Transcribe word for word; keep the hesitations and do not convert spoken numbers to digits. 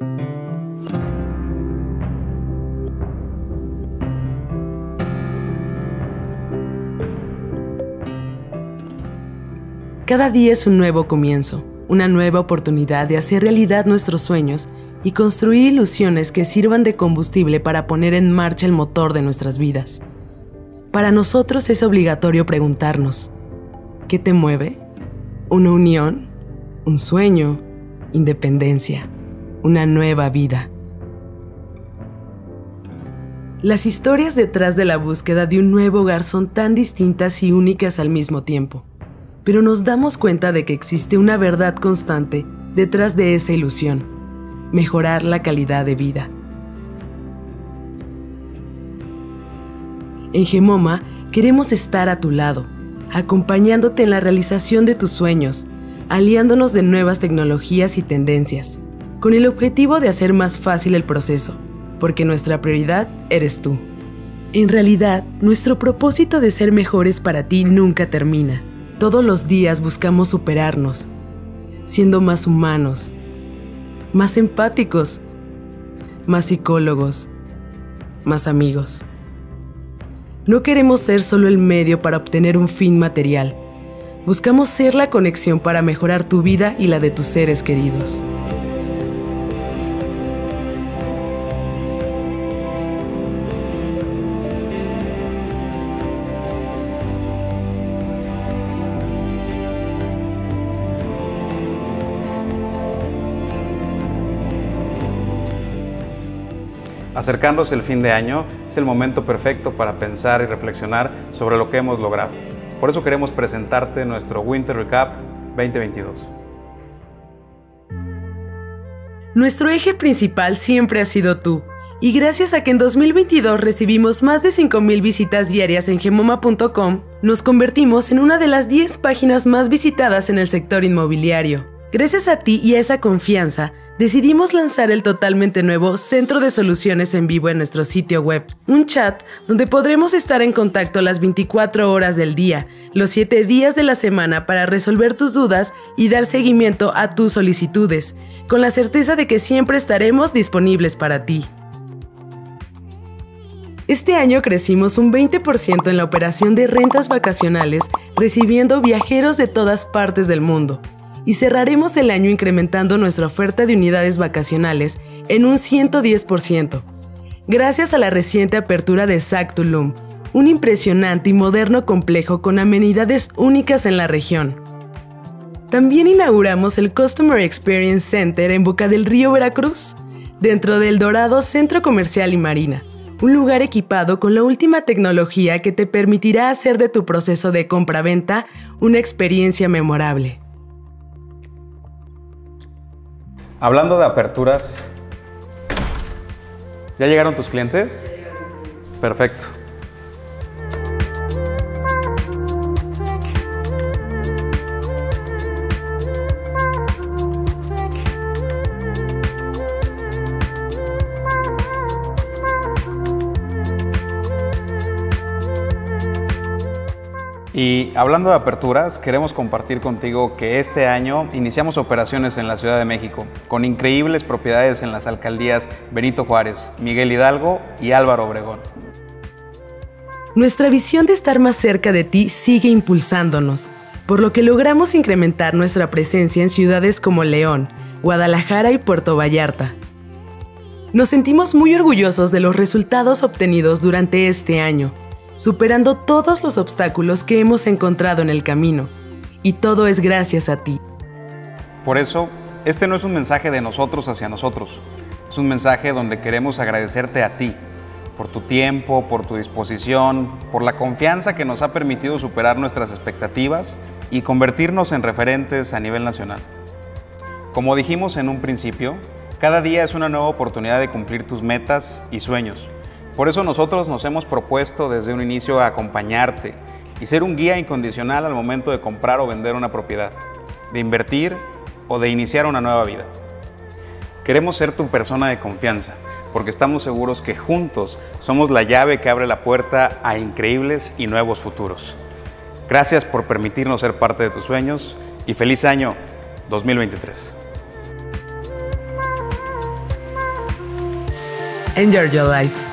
Cada día es un nuevo comienzo, una nueva oportunidad de hacer realidad nuestros sueños y construir ilusiones que sirvan de combustible para poner en marcha el motor de nuestras vidas. Para nosotros es obligatorio preguntarnos, ¿qué te mueve? ¿Una unión? ¿Un sueño? ¿Independencia? ¿Una nueva vida? Las historias detrás de la búsqueda de un nuevo hogar son tan distintas y únicas al mismo tiempo, pero nos damos cuenta de que existe una verdad constante detrás de esa ilusión: mejorar la calidad de vida. En Gemoma queremos estar a tu lado, acompañándote en la realización de tus sueños, aliándonos de nuevas tecnologías y tendencias, con el objetivo de hacer más fácil el proceso, porque nuestra prioridad eres tú. En realidad, nuestro propósito de ser mejores para ti nunca termina. Todos los días buscamos superarnos, siendo más humanos, más empáticos, más psicólogos, más amigos. No queremos ser solo el medio para obtener un fin material. Buscamos ser la conexión para mejorar tu vida y la de tus seres queridos. Acercándose el fin de año, es el momento perfecto para pensar y reflexionar sobre lo que hemos logrado. Por eso queremos presentarte nuestro Winter Recap veinte veintidós. Nuestro eje principal siempre ha sido tú, y gracias a que en dos mil veintidós recibimos más de cinco mil visitas diarias en gemoma punto com, nos convertimos en una de las diez páginas más visitadas en el sector inmobiliario. Gracias a ti y a esa confianza, decidimos lanzar el totalmente nuevo Centro de Soluciones en vivo en nuestro sitio web. Un chat donde podremos estar en contacto las veinticuatro horas del día, los siete días de la semana para resolver tus dudas y dar seguimiento a tus solicitudes, con la certeza de que siempre estaremos disponibles para ti. Este año crecimos un veinte por ciento en la operación de rentas vacacionales, recibiendo viajeros de todas partes del mundo. Y cerraremos el año incrementando nuestra oferta de unidades vacacionales en un ciento diez por ciento, gracias a la reciente apertura de Zack Tulum, un impresionante y moderno complejo con amenidades únicas en la región. También inauguramos el Customer Experience Center en Boca del Río, Veracruz, dentro del Dorado Centro Comercial y Marina, un lugar equipado con la última tecnología que te permitirá hacer de tu proceso de compra-venta una experiencia memorable. Hablando de aperturas, ¿ya llegaron tus clientes? Perfecto. Y hablando de aperturas, queremos compartir contigo que este año iniciamos operaciones en la Ciudad de México, con increíbles propiedades en las alcaldías Benito Juárez, Miguel Hidalgo y Álvaro Obregón. Nuestra visión de estar más cerca de ti sigue impulsándonos, por lo que logramos incrementar nuestra presencia en ciudades como León, Guadalajara y Puerto Vallarta. Nos sentimos muy orgullosos de los resultados obtenidos durante este año, superando todos los obstáculos que hemos encontrado en el camino, y todo es gracias a ti. Por eso, este no es un mensaje de nosotros hacia nosotros, es un mensaje donde queremos agradecerte a ti, por tu tiempo, por tu disposición, por la confianza que nos ha permitido superar nuestras expectativas y convertirnos en referentes a nivel nacional. Como dijimos en un principio, cada día es una nueva oportunidad de cumplir tus metas y sueños. Por eso nosotros nos hemos propuesto desde un inicio acompañarte y ser un guía incondicional al momento de comprar o vender una propiedad, de invertir o de iniciar una nueva vida. Queremos ser tu persona de confianza, porque estamos seguros que juntos somos la llave que abre la puerta a increíbles y nuevos futuros. Gracias por permitirnos ser parte de tus sueños y feliz año dos mil veintitrés. Enjoy your life.